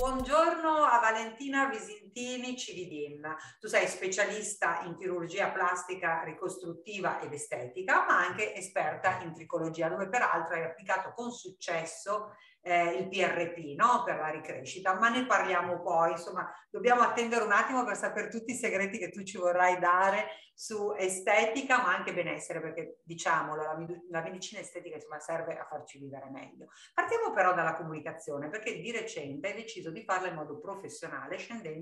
Buongiorno a Valentina Visintini Cividin. Tu sei specialista in chirurgia plastica ricostruttiva ed estetica, ma anche esperta in tricologia, dove peraltro hai applicato con successo il PRP, no? Per la ricrescita, ma ne parliamo poi. Insomma, dobbiamo attendere un attimo per sapere tutti i segreti che tu ci vorrai dare su estetica, ma anche benessere, perché diciamolo, la medicina estetica insomma serve a farci vivere meglio. Partiamo però dalla comunicazione, perché di recente hai deciso di farla in modo professionale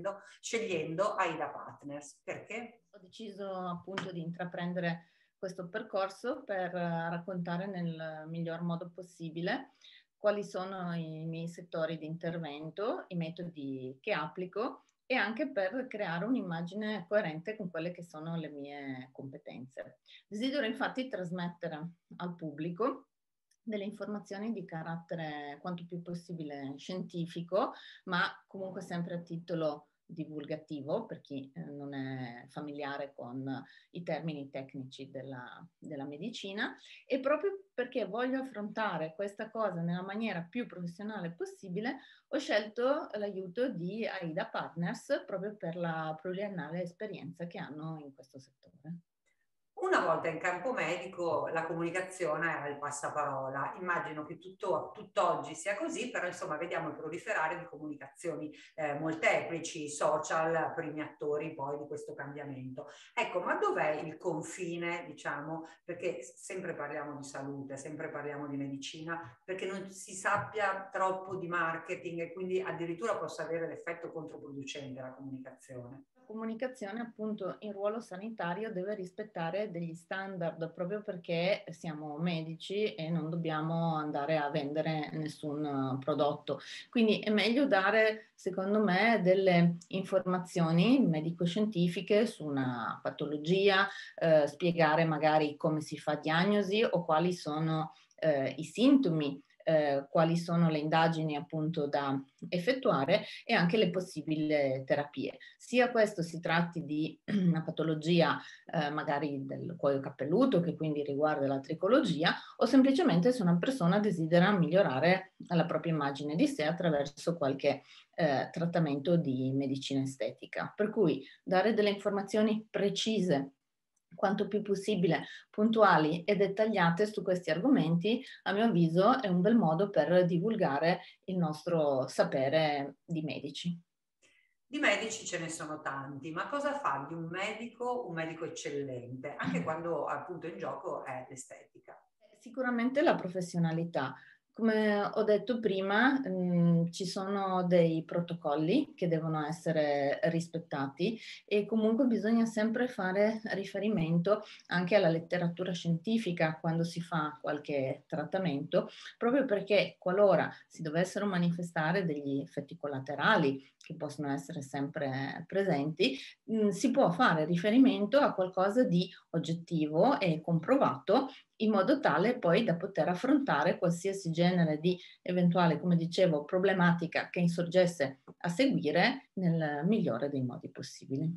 scegliendo Aida Partners. Perché? Ho deciso appunto di intraprendere questo percorso per raccontare nel miglior modo possibile quali sono i miei settori di intervento, i metodi che applico e anche per creare un'immagine coerente con quelle che sono le mie competenze. Desidero infatti trasmettere al pubblico delle informazioni di carattere quanto più possibile scientifico, ma comunque sempre a titolo divulgativo per chi non è familiare con i termini tecnici della medicina, e proprio perché voglio affrontare questa cosa nella maniera più professionale possibile ho scelto l'aiuto di Aida Partners proprio per la pluriennale esperienza che hanno in questo settore. Una volta in campo medico la comunicazione era il passaparola. Immagino che tutt'oggi sia così, però insomma vediamo il proliferare di comunicazioni molteplici, social, primi attori poi di questo cambiamento. Ecco, ma dov'è il confine, diciamo, perché sempre parliamo di salute, sempre parliamo di medicina, perché non si sappia troppo di marketing e quindi addirittura possa avere l'effetto controproducente la comunicazione. Comunicazione appunto in ruolo sanitario deve rispettare degli standard proprio perché siamo medici e non dobbiamo andare a vendere nessun prodotto. Quindi è meglio dare, secondo me, delle informazioni medico-scientifiche su una patologia, spiegare magari come si fa diagnosi o quali sono i sintomi, quali sono le indagini appunto da effettuare e anche le possibili terapie. Sia questo si tratti di una patologia magari del cuoio capelluto che quindi riguarda la tricologia o semplicemente se una persona desidera migliorare la propria immagine di sé attraverso qualche trattamento di medicina estetica. Per cui dare delle informazioni precise quanto più possibile puntuali e dettagliate su questi argomenti, a mio avviso, è un bel modo per divulgare il nostro sapere di medici. Di medici ce ne sono tanti, ma cosa fa di un medico eccellente, anche quando appunto in gioco è l'estetica? Sicuramente la professionalità. Come ho detto prima, ci sono dei protocolli che devono essere rispettati e comunque bisogna sempre fare riferimento anche alla letteratura scientifica quando si fa qualche trattamento, proprio perché qualora si dovessero manifestare degli effetti collaterali che possono essere sempre presenti, si può fare riferimento a qualcosa di oggettivo e comprovato in modo tale poi da poter affrontare qualsiasi genere di eventuale, come dicevo, problematica che insorgesse a seguire nel migliore dei modi possibili.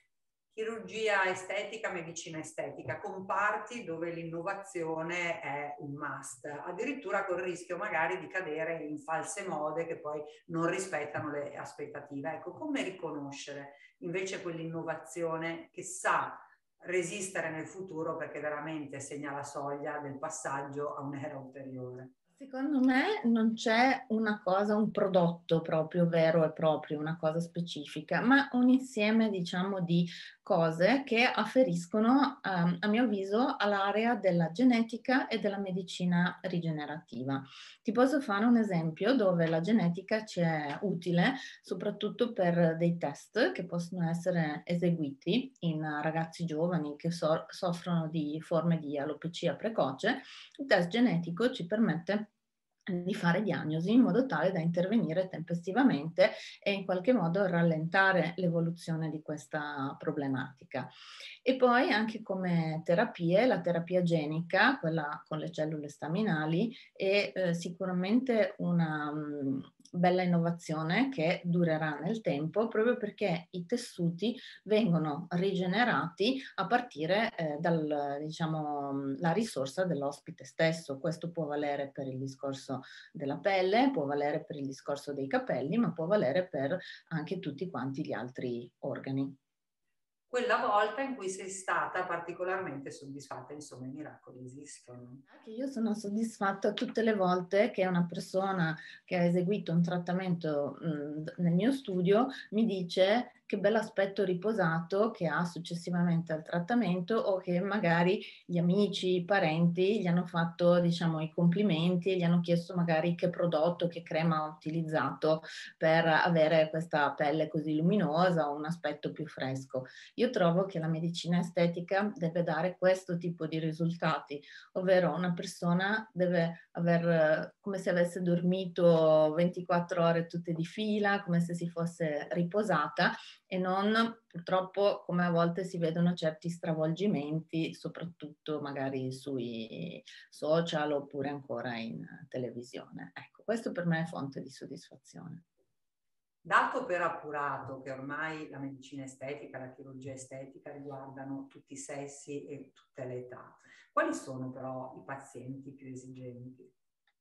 Chirurgia estetica, medicina estetica, comparti dove l'innovazione è un must, addirittura col rischio magari di cadere in false mode che poi non rispettano le aspettative. Ecco, come riconoscere invece quell'innovazione che sa resistere nel futuro perché veramente segna la soglia del passaggio a un'era ulteriore? Secondo me non c'è una cosa, un prodotto proprio vero e proprio, una cosa specifica, ma un insieme, diciamo, di cose che afferiscono, a mio avviso, all'area della genetica e della medicina rigenerativa. Ti posso fare un esempio dove la genetica ci è utile soprattutto per dei test che possono essere eseguiti in ragazzi giovani che soffrono di forme di alopecia precoce. Il test genetico ci permette di fare diagnosi in modo tale da intervenire tempestivamente e in qualche modo rallentare l'evoluzione di questa problematica. E poi anche come terapie, la terapia genica, quella con le cellule staminali, è sicuramente bella innovazione che durerà nel tempo, proprio perché i tessuti vengono rigenerati a partire diciamo, la risorsa dell'ospite stesso. Questo può valere per il discorso della pelle, può valere per il discorso dei capelli, ma può valere per anche tutti quanti gli altri organi. Quella volta in cui sei stata particolarmente soddisfatta, insomma, i miracoli esistono. Anche io sono soddisfatta tutte le volte che una persona che ha eseguito un trattamento nel mio studio mi dice che bell'aspetto riposato che ha successivamente al trattamento, o che magari gli amici, i parenti gli hanno fatto, diciamo, i complimenti e gli hanno chiesto magari che prodotto, che crema ha utilizzato per avere questa pelle così luminosa o un aspetto più fresco. Io trovo che la medicina estetica deve dare questo tipo di risultati, ovvero una persona deve aver, come se avesse dormito 24 ore tutte di fila, come se si fosse riposata, e non purtroppo come a volte si vedono certi stravolgimenti, soprattutto magari sui social oppure ancora in televisione. Ecco, questo per me è fonte di soddisfazione. Dato per appurato che ormai la medicina estetica, la chirurgia estetica riguardano tutti i sessi e tutte le età, quali sono però i pazienti più esigenti?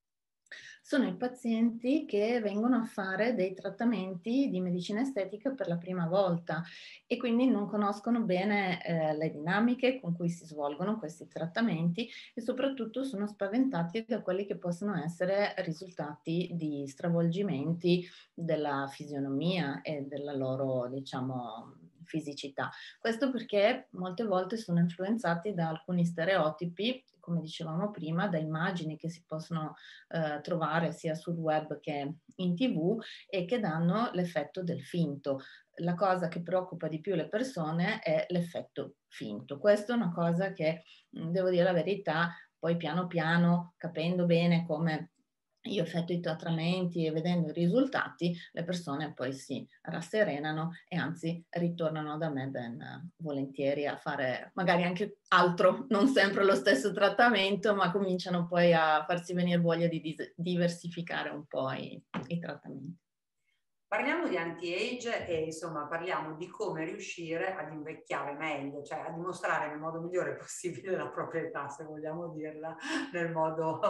Sono i pazienti che vengono a fare dei trattamenti di medicina estetica per la prima volta e quindi non conoscono bene le dinamiche con cui si svolgono questi trattamenti, e soprattutto sono spaventati da quelli che possono essere risultati di stravolgimenti della fisionomia e della loro, diciamo, fisicità. Questo perché molte volte sono influenzati da alcuni stereotipi, come dicevamo prima, da immagini che si possono trovare sia sul web che in TV, e che danno l'effetto del finto. La cosa che preoccupa di più le persone è l'effetto finto. Questo è una cosa che, devo dire la verità, poi piano piano, capendo bene come io effettuo i trattamenti e vedendo i risultati, le persone poi si rasserenano e anzi ritornano da me ben volentieri a fare magari anche altro, non sempre lo stesso trattamento, ma cominciano poi a farsi venire voglia di diversificare un po' i trattamenti. Parliamo di anti-age e insomma parliamo di come riuscire ad invecchiare meglio, cioè a dimostrare nel modo migliore possibile la propria età, se vogliamo dirla nel modo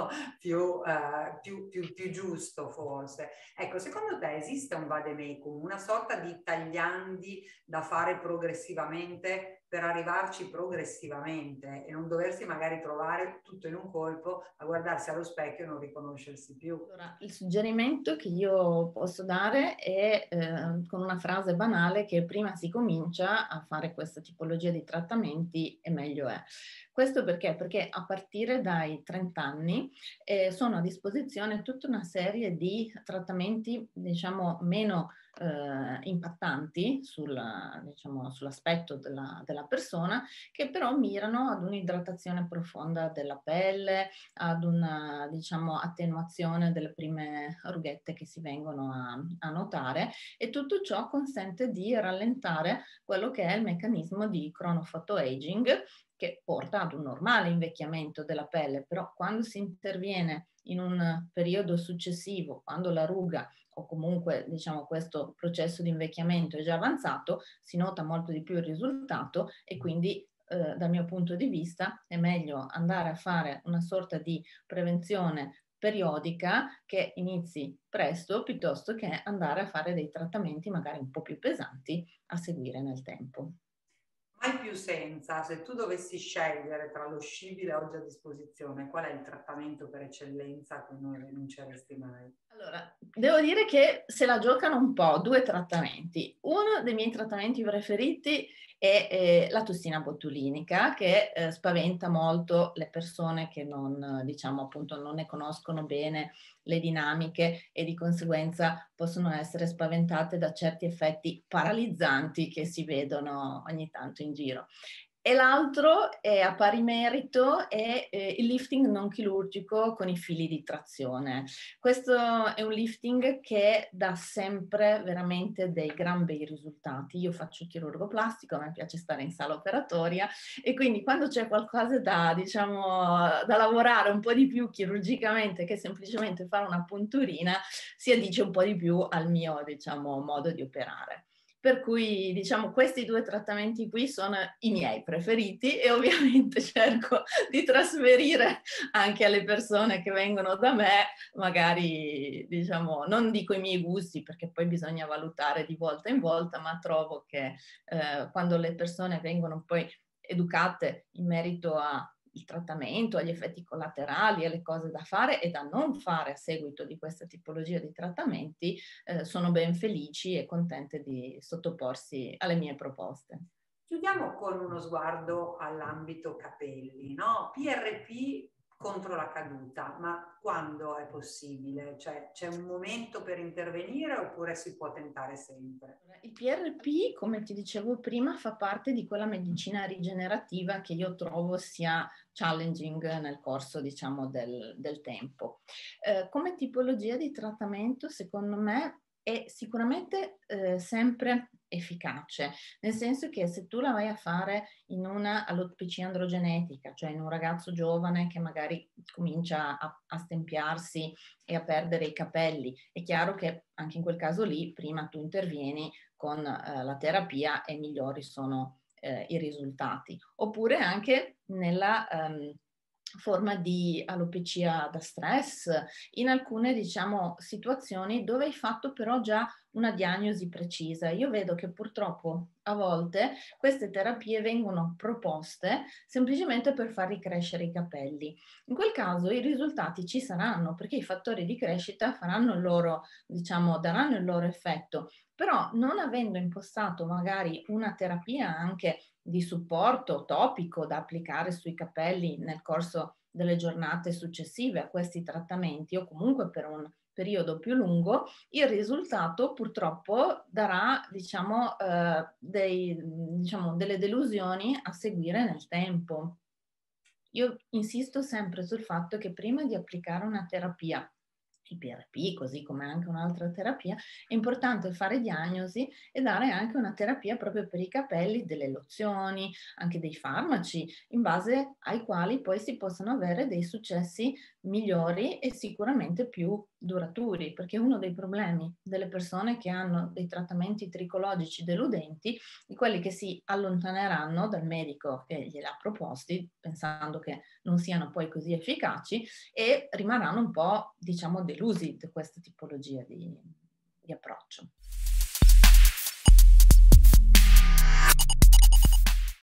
più giusto forse. Ecco, secondo te esiste un vademecum, una sorta di tagliandi da fare progressivamente per arrivarci progressivamente e non doversi magari trovare tutto in un colpo a guardarsi allo specchio e non riconoscersi più? Allora, il suggerimento che io posso dare è con una frase banale, che prima si comincia a fare questa tipologia di trattamenti e meglio è. Questo perché? Perché a partire dai 30 anni sono a disposizione tutta una serie di trattamenti, diciamo, meno impattanti diciamo, sull'aspetto della persona, che però mirano ad un'idratazione profonda della pelle, ad una, diciamo, attenuazione delle prime rughette che si vengono a notare, e tutto ciò consente di rallentare quello che è il meccanismo di chronophotoaging, che porta ad un normale invecchiamento della pelle. Però quando si interviene in un periodo successivo, quando la ruga o comunque, diciamo, questo processo di invecchiamento è già avanzato, si nota molto di più il risultato, e quindi dal mio punto di vista è meglio andare a fare una sorta di prevenzione periodica che inizi presto, piuttosto che andare a fare dei trattamenti magari un po' più pesanti a seguire nel tempo. Mai più senza, se tu dovessi scegliere tra lo scibile oggi a disposizione, qual è il trattamento per eccellenza a cui non rinunceresti mai? Allora, devo dire che se la giocano un po', due trattamenti. Uno dei miei trattamenti preferiti è la tossina botulinica, che spaventa molto le persone che non, diciamo, appunto, non ne conoscono bene le dinamiche, e di conseguenza possono essere spaventate da certi effetti paralizzanti che si vedono ogni tanto in giro. E l'altro è a pari merito è il lifting non chirurgico con i fili di trazione. Questo è un lifting che dà sempre veramente dei gran bei risultati. Io faccio chirurgo plastico, a me piace stare in sala operatoria e quindi quando c'è qualcosa da, diciamo, da lavorare un po' di più chirurgicamente che semplicemente fare una punturina, si addice un po' di più al mio, diciamo, modo di operare. Per cui, diciamo, questi due trattamenti qui sono i miei preferiti e ovviamente cerco di trasferire anche alle persone che vengono da me, magari, diciamo, non dico i miei gusti perché poi bisogna valutare di volta in volta, ma trovo che quando le persone vengono poi educate in merito a il trattamento, agli effetti collaterali, alle cose da fare e da non fare a seguito di questa tipologia di trattamenti, sono ben felici e contente di sottoporsi alle mie proposte. Chiudiamo con uno sguardo all'ambito capelli, no? PRP contro la caduta, ma quando è possibile? Cioè, c'è un momento per intervenire oppure si può tentare sempre? Il PRP, come ti dicevo prima, fa parte di quella medicina rigenerativa che io trovo sia challenging nel corso, diciamo, del tempo. Come tipologia di trattamento, secondo me, è sicuramente sempre efficace, nel senso che se tu la vai a fare in una alopecia androgenetica, cioè in un ragazzo giovane che magari comincia a stempiarsi e a perdere i capelli, è chiaro che anche in quel caso lì prima tu intervieni con la terapia e migliori sono i risultati. Oppure anche nella forma di alopecia da stress, in alcune, diciamo, situazioni dove hai fatto però già una diagnosi precisa. Io vedo che purtroppo a volte queste terapie vengono proposte semplicemente per far ricrescere i capelli. In quel caso i risultati ci saranno perché i fattori di crescita faranno il loro, diciamo, daranno il loro effetto, però non avendo impostato magari una terapia anche di supporto topico da applicare sui capelli nel corso delle giornate successive a questi trattamenti o comunque per un periodo più lungo, il risultato purtroppo darà, diciamo, diciamo, delle delusioni a seguire nel tempo. Io insisto sempre sul fatto che prima di applicare una terapia, il PRP, così come anche un'altra terapia, è importante fare diagnosi e dare anche una terapia proprio per i capelli, delle lozioni, anche dei farmaci, in base ai quali poi si possono avere dei successi migliori e sicuramente più duraturi, perché uno dei problemi delle persone che hanno dei trattamenti tricologici deludenti è quelli che si allontaneranno dal medico che gliel'ha proposti, pensando che non siano poi così efficaci e rimarranno un po', diciamo, delusi da questa tipologia di approccio.